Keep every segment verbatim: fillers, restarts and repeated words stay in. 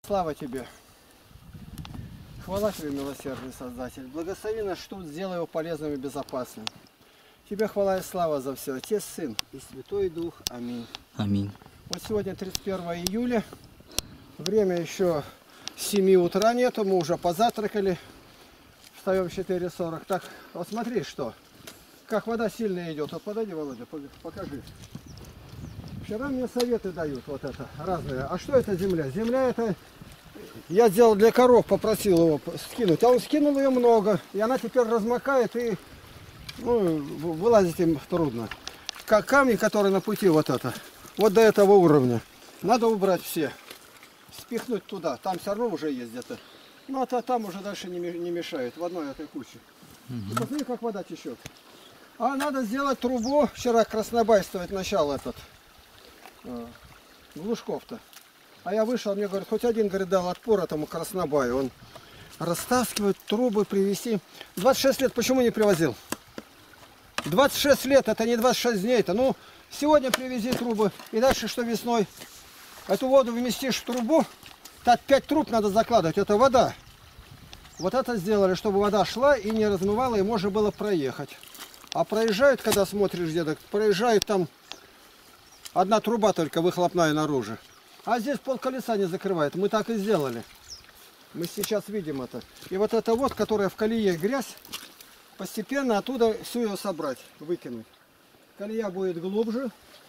Слава Тебе! Хвала Тебе, милосердный Создатель! Благослови нас, что сделай его полезным и безопасным. Тебе хвала и слава за все. Отец, Сын и Святой Дух. Аминь. Аминь. Вот сегодня тридцать первое июля. Время еще семи утра нету. Мы уже позавтракали. Встаем в четыре сорок. Так, вот смотри, что. Как вода сильно идет. Вот подойди, Володя, покажи. Вчера мне советы дают вот это, разные. А что это земля? Земля это... Я сделал для коров, попросил его скинуть. А он скинул ее много. И она теперь размокает и ну, вылазить им трудно. Как камни, которые на пути вот это. Вот до этого уровня. Надо убрать все. Спихнуть туда. Там все равно уже есть где-то. Ну а то там уже дальше не мешает. В одной этой куче. Угу. Посмотри, как вода течет. А надо сделать трубу. Вчера краснобайствовать начал этот. Глушков-то. А я вышел, мне говорят, хоть один, говорит, дал отпор этому краснобаю. Он растаскивает трубы, привезти. двадцать шесть лет почему не привозил? двадцать шесть лет, это не двадцать шесть дней-то. Ну, сегодня привези трубы. И дальше что весной? Эту воду вместишь в трубу. Так пять труб надо закладывать. Это вода. Вот это сделали, чтобы вода шла и не размывала, и можно было проехать. А проезжают, когда смотришь где-то, проезжают там одна труба только выхлопная наружу. А здесь пол колеса не закрывает. Мы так и сделали. Мы сейчас видим это. И вот это вот, которая в колее грязь, постепенно оттуда всю ее собрать, выкинуть. Колея будет глубже.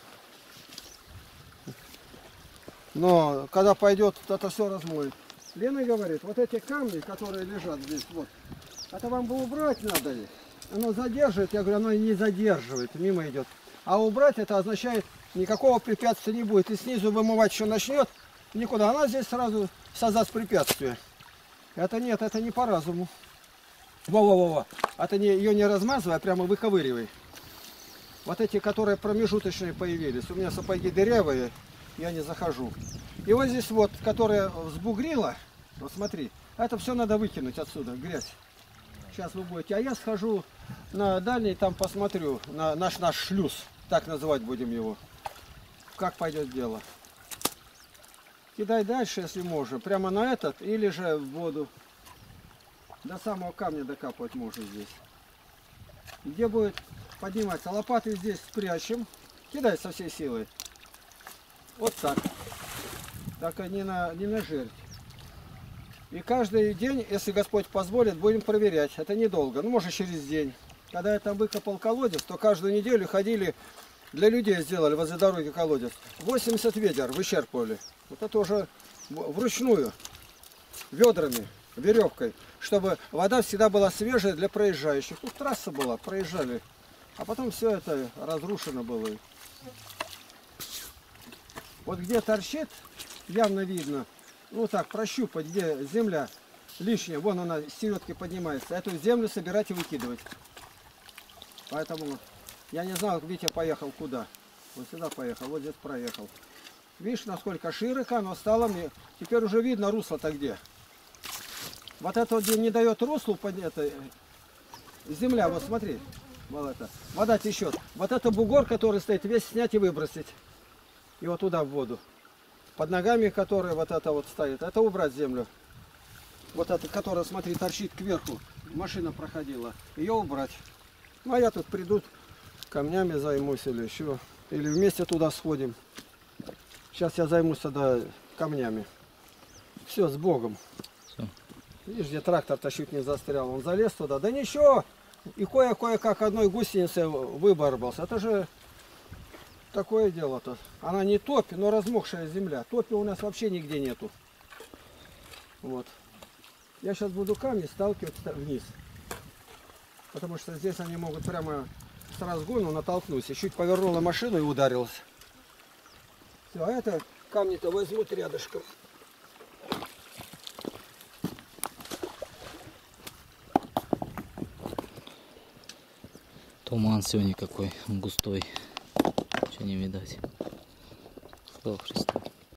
Но когда пойдет, это все размоет. Лена говорит, вот эти камни, которые лежат здесь, вот, это вам бы убрать надо их. Оно задерживает. Я говорю, оно не задерживает, мимо идет. А убрать это означает, никакого препятствия не будет. И снизу вымывать еще начнет, никуда. Она здесь сразу создаст препятствие. Это нет, это не по разуму. Во-во-во-во. Это не, ее не размазывай, а прямо выковыривай. Вот эти, которые промежуточные появились. У меня сапоги дырявые, я не захожу. И вот здесь вот, которая взбугрила, вот смотри, это все надо выкинуть отсюда, грязь. Сейчас вы будете. А я схожу на дальний, там посмотрю, на наш наш шлюз. Так называть будем его. Как пойдет дело. Кидай дальше, если можно. Прямо на этот или же в воду. До самого камня докапывать можно здесь. Где будет подниматься? Лопаты здесь спрячем. Кидай со всей силой. Вот так. Так не на, не на жерть. И каждый день, если Господь позволит, будем проверять. Это недолго. Ну, может, через день. Когда я там выкопал колодец, то каждую неделю ходили, для людей сделали возле дороги колодец. восемьдесят ведер вычерпывали. Вот это уже вручную, ведрами, веревкой, чтобы вода всегда была свежая для проезжающих. Тут трасса была, проезжали. А потом все это разрушено было. Вот где торчит, явно видно, ну так, прощупать, где земля лишняя, вон она с середки поднимается. Эту землю собирать и выкидывать. Поэтому я не знал, Витя поехал куда. Вот сюда поехал, вот здесь проехал. Видишь, насколько широко оно стало мне. Теперь уже видно русло-то где. Вот это вот, где не дает руслу, под это, земля, вот смотри. Вот это. Вода течет. Вот это бугор, который стоит, весь снять и выбросить. И вот туда в воду. Под ногами, которые вот это вот стоит, это убрать землю. Вот это, которая, смотри, торчит кверху. Машина проходила. Ее убрать. Ну, а я тут приду, камнями займусь или еще. Или вместе туда сходим. Сейчас я займусь тогда камнями. Все, с Богом. Все. Видишь, где трактор-то чуть не застрял. Он залез туда. Да ничего. И кое-кое-как одной гусеницы выборбался. Это же такое дело-то. Она не топь, но размокшая земля. Топи у нас вообще нигде нету. Вот. Я сейчас буду камни сталкивать вниз. Потому что здесь они могут прямо с разгону натолкнуться. Чуть повернула машину и ударилась. Все, а это камни-то возьмут рядышком. Туман сегодня какой густой. Ничего не видать. Слава Христу.